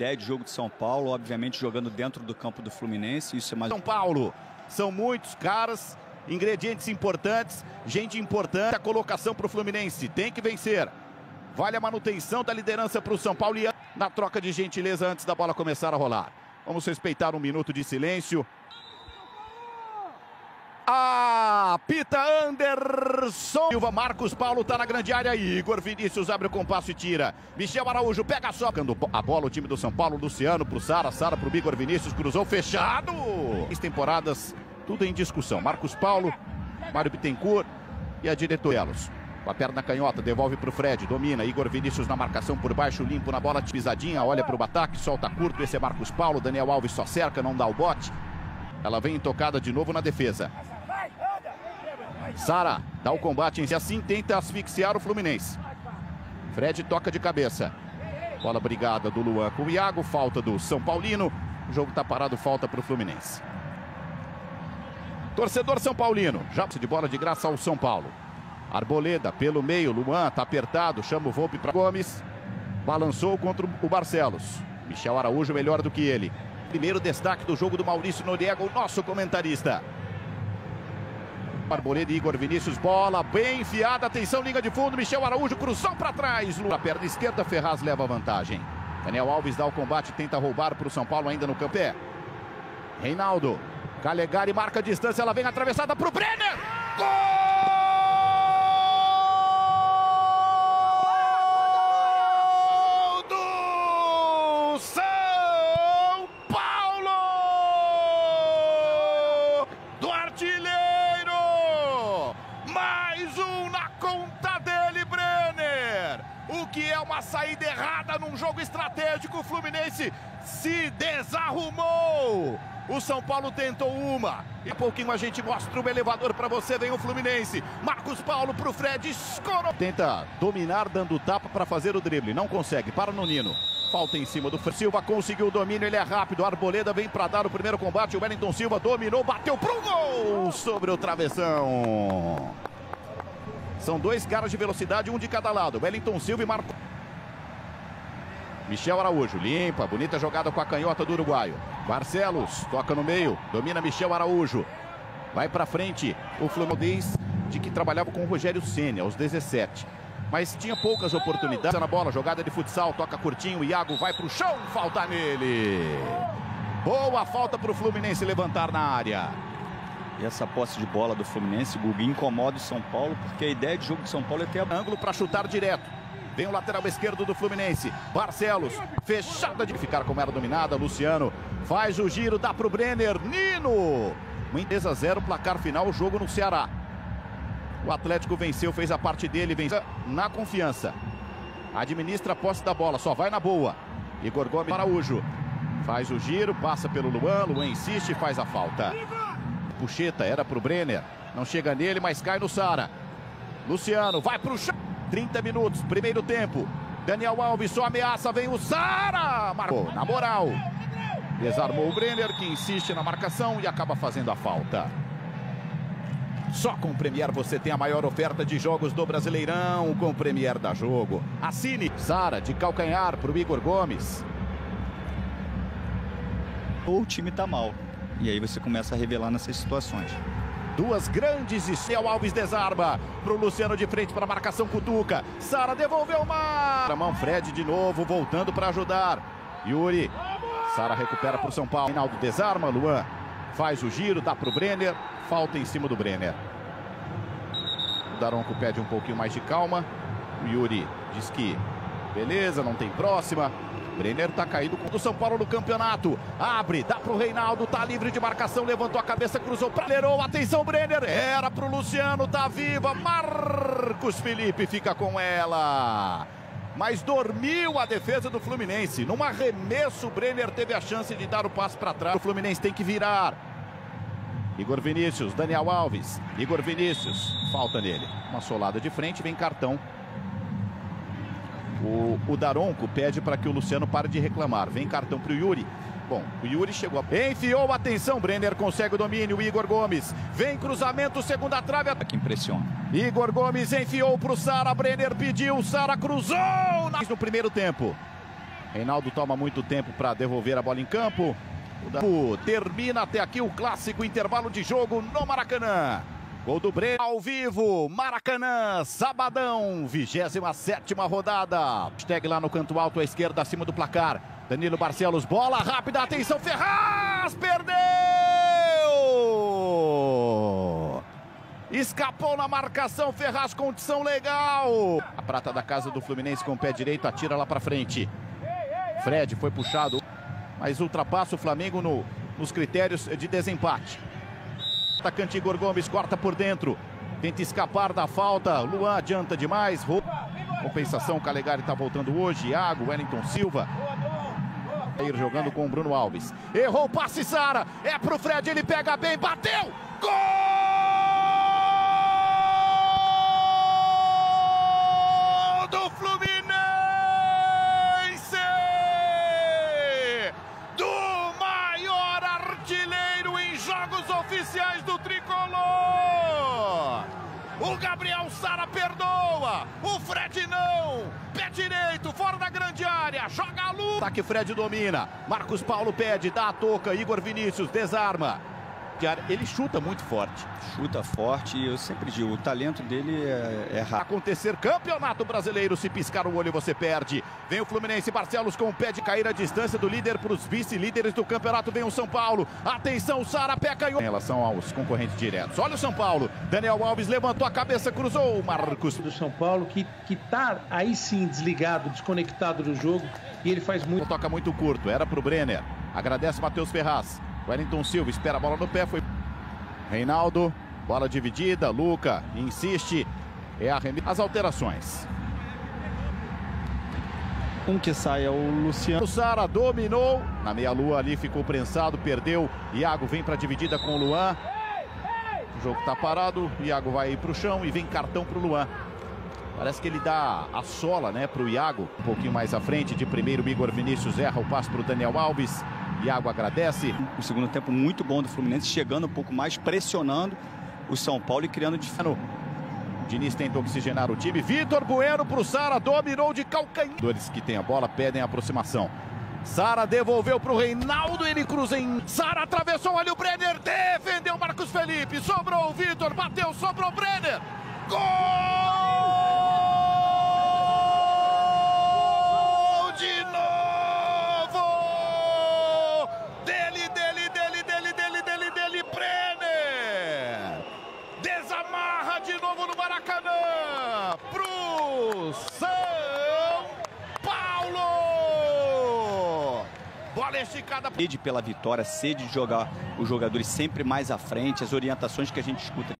Ideia de jogo de São Paulo, obviamente jogando dentro do campo do Fluminense, isso é mais... São Paulo, são muitos caras, ingredientes importantes, gente importante, a colocação para o Fluminense, tem que vencer. Vale a manutenção da liderança para o São Paulo e na troca de gentileza antes da bola começar a rolar. Vamos respeitar um minuto de silêncio. Apita Anderson Silva, Marcos Paulo tá na grande área, Igor Vinícius abre o compasso e tira. Michel Araújo pega só, a bola o time do São Paulo, Luciano pro Sara, Sara pro Igor Vinícius, cruzou fechado. As temporadas, tudo em discussão. Marcos Paulo, Mário Bittencourt e a diretoria. Com a perna canhota, devolve pro Fred, domina, Igor Vinícius na marcação por baixo, limpo na bola, pisadinha, olha pro ataque, solta curto, esse é Marcos Paulo, Daniel Alves só cerca, não dá o bote. Ela vem tocada de novo na defesa. Sara dá o combate em si, assim tenta asfixiar o Fluminense. Fred toca de cabeça. Bola brigada do Luan com o Iago, falta do São Paulino. O jogo tá parado, falta para o Fluminense. Torcedor São Paulino, já de bola de graça ao São Paulo. Arboleda pelo meio, Luan tá apertado, chama o Volpe para Gomes. Balançou contra o Barcelos. Michel Araújo melhor do que ele. Primeiro destaque do jogo do Maurício Noriega, o nosso comentarista. Arboleda e Igor Vinícius, bola bem enfiada, atenção, linha de fundo, Michel Araújo, cruzou para trás, a perna esquerda, Ferraz leva a vantagem. Daniel Alves dá o combate, tenta roubar para o São Paulo ainda no campo. Reinaldo, Calegari marca a distância, ela vem atravessada para o Brenner, gol! Mais um na conta dele, Brenner. O que é uma saída errada num jogo estratégico. O Fluminense se desarrumou. O São Paulo tentou uma. E a pouquinho a gente mostra o elevador para você. Vem o Fluminense. Marcos Paulo pro Fred. Escorou. Tenta dominar dando tapa para fazer o drible. Não consegue. Para no Nino. Falta em cima do Silva, conseguiu o domínio, ele é rápido, Arboleda vem para dar o primeiro combate, o Wellington Silva dominou, bateu pro gol sobre o travessão. São dois caras de velocidade, um de cada lado, Wellington Silva e Marco. Michel Araújo, limpa, bonita jogada com a canhota do uruguaio. Barcelos, toca no meio, domina Michel Araújo. Vai para frente, o Fluminense de que trabalhava com o Rogério Ceni aos 17. Mas tinha poucas oportunidades na bola, jogada de futsal, toca curtinho, o Iago vai pro chão, falta nele. Boa falta pro Fluminense levantar na área. E essa posse de bola do Fluminense, Gugu, incomoda o São Paulo, porque a ideia de jogo de São Paulo é ter ângulo para chutar direto. Vem o lateral esquerdo do Fluminense, Barcelos, fechada de ficar como era dominada, Luciano faz o giro, dá pro Brenner, Nino. 3-0, placar final, o jogo no Ceará. O Atlético venceu, fez a parte dele, venceu na confiança. Administra a posse da bola, só vai na boa. Igor Gomes Araújo faz o giro, passa pelo Luan, Luan insiste e faz a falta. Puxeta era pro Brenner, não chega nele, mas cai no Sara. Luciano vai pro chão. 30 minutos, primeiro tempo. Daniel Alves só ameaça, vem o Sara. Marcou na moral. Desarmou o Brenner, que insiste na marcação e acaba fazendo a falta. Só com o Premier você tem a maior oferta de jogos do Brasileirão. Com o Premier da Jogo. Assine. Sara de calcanhar para o Igor Gomes. Ou o time tá mal. E aí você começa a revelar nessas situações. Duas grandes e Michel Alves desarma. Pro Luciano de frente para a marcação, cutuca. Sara devolveu uma. Mão Fred de novo, voltando para ajudar. Yuri. Sara recupera para o São Paulo. Reinaldo desarma, Luan faz o giro, dá para o Brenner. Falta em cima do Brenner. O Daronco pede um pouquinho mais de calma. O Yuri diz que beleza, não tem próxima. Brenner tá caído com o São Paulo no campeonato. Abre, dá pro Reinaldo, tá livre de marcação, levantou a cabeça, cruzou pra Lerou. Atenção, Brenner, era pro Luciano, tá viva. Marcos Felipe fica com ela. Mas dormiu a defesa do Fluminense. Num arremesso, o Brenner teve a chance de dar o passe para trás. O Fluminense tem que virar. Igor Vinícius, Daniel Alves, Igor Vinícius, falta nele. Uma solada de frente, vem cartão. O Daronco pede para que o Luciano pare de reclamar. Vem cartão para o Yuri. Bom, o Yuri chegou a... Enfiou, atenção, Brenner consegue o domínio, o Igor Gomes. Vem cruzamento, segunda trave. Que impressiona. Igor Gomes enfiou para o Sara, Brenner pediu, Sara cruzou no primeiro tempo. Reinaldo toma muito tempo para devolver a bola em campo. Termina até aqui o clássico intervalo de jogo no Maracanã. Gol do Brenner ao vivo, Maracanã, sabadão, 27ª rodada. Hashtag lá no canto alto à esquerda, acima do placar. Danilo Barcelos, bola rápida, atenção, Ferraz, perdeu! Escapou na marcação, Ferraz, condição legal. A prata da casa do Fluminense com o pé direito, atira lá para frente. Fred foi puxado, mas ultrapassa o Flamengo nos critérios de desempate. Atacante Igor Gomes corta por dentro, tenta escapar da falta, Luan adianta demais, compensação, o Calegari está voltando hoje, Iago, Wellington Silva. Jogando com o Bruno Alves, errou o passe, Sara, é pro Fred, ele pega bem, bateu, gol do Fluminense, do maior artilheiro em jogos oficiais do Tricolor. O Gabriel Sara perdoa, o Fred não, pé direito, fora da grande área, joga a luz. Ataque, Fred domina, Marcos Paulo pede, dá a toca, Igor Vinícius desarma. Ele chuta muito forte. Chuta forte e eu sempre digo, o talento dele é rápido. Acontecer Campeonato Brasileiro, se piscar o olho você perde. Vem o Fluminense, Barcelos com o pé de cair a distância do líder para os vice-líderes do campeonato. Vem o São Paulo, atenção, Sara pé caiu. Em relação aos concorrentes diretos, olha o São Paulo, Daniel Alves levantou a cabeça, cruzou, Marcos. Do São Paulo que tá aí sim desligado, desconectado do jogo e ele faz muito. Toca muito curto, era pro Brenner, agradece Matheus Ferraz. Wellington Silva espera a bola no pé, foi Reinaldo, bola dividida, Luca insiste, as alterações. Um que sai é o Luciano. O Sara dominou, na meia-lua ali ficou prensado, perdeu, Iago vem para dividida com o Luan. O jogo tá parado, Iago vai pro chão e vem cartão pro Luan. Parece que ele dá a sola, né, pro Iago, um pouquinho mais à frente, de primeiro Igor Vinícius erra o passe pro Daniel Alves. Iago agradece. O segundo tempo muito bom do Fluminense, chegando um pouco mais, pressionando o São Paulo e criando diferença. Diniz tenta oxigenar o time. Vitor Bueno pro Sara, dominou de calcanhar. Os que tem a bola pedem a aproximação. Sara devolveu pro Reinaldo, ele cruza em... Sara atravessou ali o Brenner, defendeu Marcos Felipe, sobrou o Vitor, bateu, sobrou o Brenner. Gol de novo! Brenner! Desamarra de novo no Maracanã pro São Paulo! Bola esticada. Sede pela vitória, sede de jogar os jogadores sempre mais à frente, as orientações que a gente escuta.